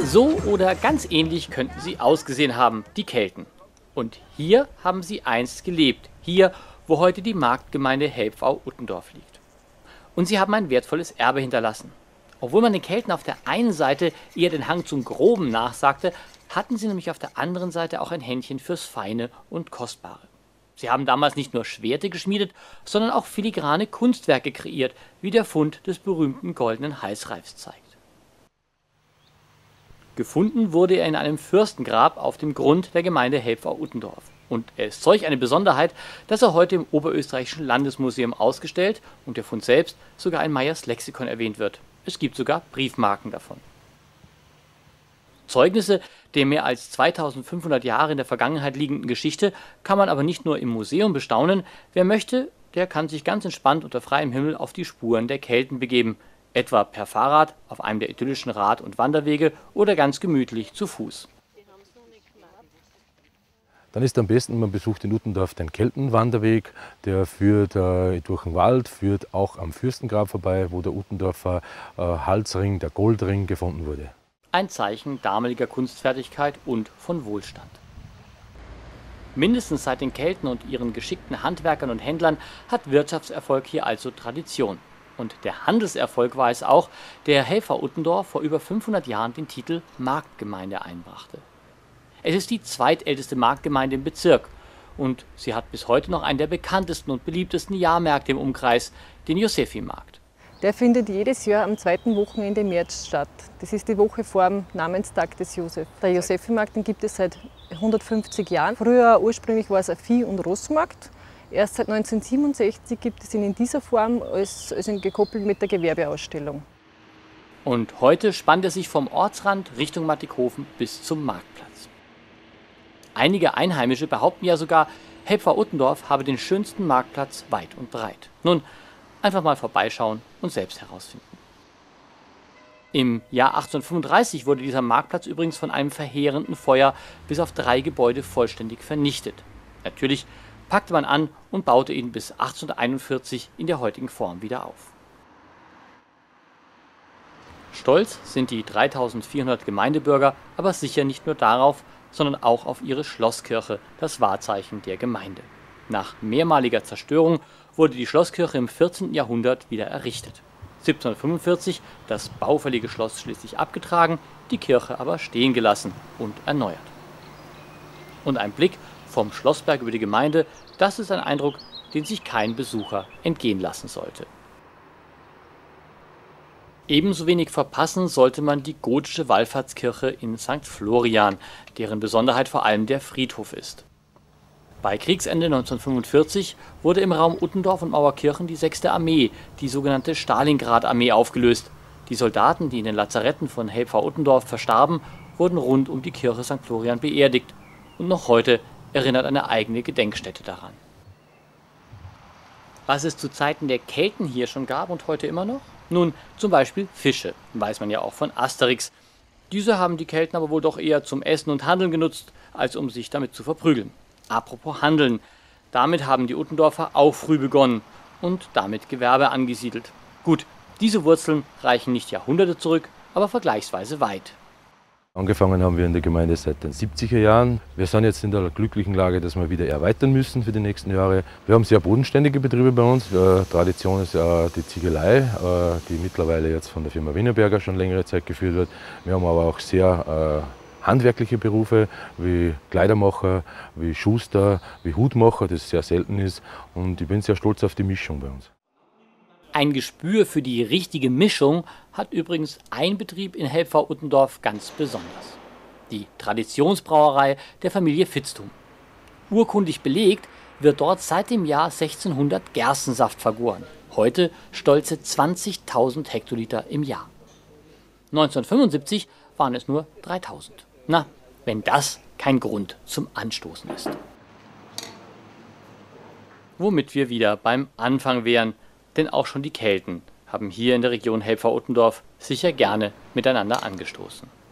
So oder ganz ähnlich könnten sie ausgesehen haben, die Kelten. Und hier haben sie einst gelebt, hier, wo heute die Marktgemeinde Helpfau-Uttendorf liegt. Und sie haben ein wertvolles Erbe hinterlassen. Obwohl man den Kelten auf der einen Seite eher den Hang zum Groben nachsagte, hatten sie nämlich auf der anderen Seite auch ein Händchen fürs Feine und Kostbare. Sie haben damals nicht nur Schwerte geschmiedet, sondern auch filigrane Kunstwerke kreiert, wie der Fund des berühmten goldenen Halsreifs zeigt. Gefunden wurde er in einem Fürstengrab auf dem Grund der Gemeinde Helpfau-Uttendorf. Und er ist solch eine Besonderheit, dass er heute im Oberösterreichischen Landesmuseum ausgestellt und der Fund selbst sogar in Meyers Lexikon erwähnt wird. Es gibt sogar Briefmarken davon. Zeugnisse der mehr als 2500 Jahre in der Vergangenheit liegenden Geschichte kann man aber nicht nur im Museum bestaunen. Wer möchte, der kann sich ganz entspannt unter freiem Himmel auf die Spuren der Kelten begeben. Etwa per Fahrrad auf einem der idyllischen Rad- und Wanderwege oder ganz gemütlich zu Fuß. Dann ist am besten, man besucht in Uttendorf den Keltenwanderweg. Der führt durch den Wald, führt auch am Fürstengrab vorbei, wo der Uttendorfer Halsring, der Goldring, gefunden wurde. Ein Zeichen damaliger Kunstfertigkeit und von Wohlstand. Mindestens seit den Kelten und ihren geschickten Handwerkern und Händlern hat Wirtschaftserfolg hier also Tradition. Und der Handelserfolg war es auch, der Helpfau-Uttendorf vor über 500 Jahren den Titel Marktgemeinde einbrachte. Es ist die zweitälteste Marktgemeinde im Bezirk und sie hat bis heute noch einen der bekanntesten und beliebtesten Jahrmärkte im Umkreis, den Josephimarkt. Der findet jedes Jahr am zweiten Wochenende im März statt. Das ist die Woche vor dem Namenstag des Josef. Der Josephimarkt, den gibt es seit 150 Jahren. Früher ursprünglich war es ein Vieh- und Rossmarkt. Erst seit 1967 gibt es ihn in dieser Form, also gekoppelt mit der Gewerbeausstellung. Und heute spannt er sich vom Ortsrand Richtung Mattighofen bis zum Marktplatz. Einige Einheimische behaupten ja sogar, Helpfau-Uttendorf habe den schönsten Marktplatz weit und breit. Nun, einfach mal vorbeischauen und selbst herausfinden. Im Jahr 1835 wurde dieser Marktplatz übrigens von einem verheerenden Feuer bis auf 3 Gebäude vollständig vernichtet. Natürlich packte man an und baute ihn bis 1841 in der heutigen Form wieder auf. Stolz sind die 3400 Gemeindebürger aber sicher nicht nur darauf, sondern auch auf ihre Schlosskirche, das Wahrzeichen der Gemeinde. Nach mehrmaliger Zerstörung wurde die Schlosskirche im 14. Jahrhundert wieder errichtet. 1745 das baufällige Schloss schließlich abgetragen, die Kirche aber stehen gelassen und erneuert. Und ein Blick vom Schlossberg über die Gemeinde, das ist ein Eindruck, den sich kein Besucher entgehen lassen sollte. Ebenso wenig verpassen sollte man die gotische Wallfahrtskirche in St. Florian, deren Besonderheit vor allem der Friedhof ist. Bei Kriegsende 1945 wurde im Raum Uttendorf und Mauerkirchen die 6. Armee, die sogenannte Stalingrad-Armee, aufgelöst. Die Soldaten, die in den Lazaretten von Helpfau-Uttendorf verstarben, wurden rund um die Kirche St. Florian beerdigt. Und noch heute erinnert eine eigene Gedenkstätte daran. Was es zu Zeiten der Kelten hier schon gab und heute immer noch? Nun, zum Beispiel Fische, weiß man ja auch von Asterix. Diese haben die Kelten aber wohl doch eher zum Essen und Handeln genutzt, als um sich damit zu verprügeln. Apropos Handeln, damit haben die Uttendorfer auch früh begonnen und damit Gewerbe angesiedelt. Gut, diese Wurzeln reichen nicht Jahrhunderte zurück, aber vergleichsweise weit. Angefangen haben wir in der Gemeinde seit den 70er Jahren. Wir sind jetzt in der glücklichen Lage, dass wir wieder erweitern müssen für die nächsten Jahre. Wir haben sehr bodenständige Betriebe bei uns. Tradition ist die Ziegelei, die mittlerweile jetzt von der Firma Wienerberger schon längere Zeit geführt wird. Wir haben aber auch sehr handwerkliche Berufe wie Kleidermacher, wie Schuster, wie Hutmacher, das sehr selten ist. Und ich bin sehr stolz auf die Mischung bei uns. Ein Gespür für die richtige Mischung hat übrigens ein Betrieb in Helpfau-Uttendorf ganz besonders. Die Traditionsbrauerei der Familie Vitzthum. Urkundlich belegt wird dort seit dem Jahr 1600 Gerstensaft vergoren. Heute stolze 20.000 Hektoliter im Jahr. 1975 waren es nur 3.000. Na, wenn das kein Grund zum Anstoßen ist. Womit wir wieder beim Anfang wären. Denn auch schon die Kelten haben hier in der Region Helpfau-Uttendorf sicher gerne miteinander angestoßen.